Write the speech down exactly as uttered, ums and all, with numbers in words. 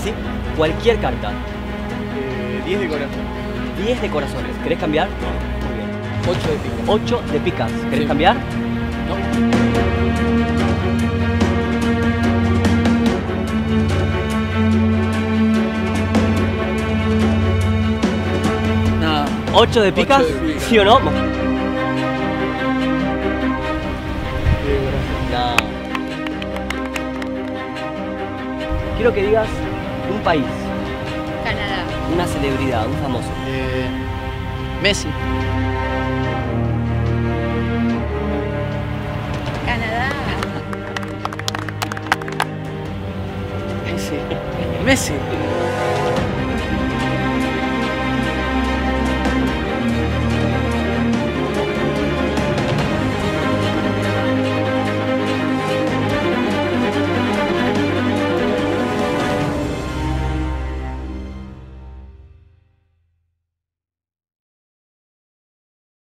¿sí? Cualquier carta. Eh, diez de corazón. diez de corazones. ¿Querés cambiar? No. Muy bien. ocho de picas. ocho de picas. ¿Querés Sí. cambiar? No. Nada. ocho de picas. ocho de picas. ¿Sí o no? diez de corazón. No. Quiero que digas un país, Canadá. una celebridad, un famoso. Eh, Messi. Canadá. Messi. Messi.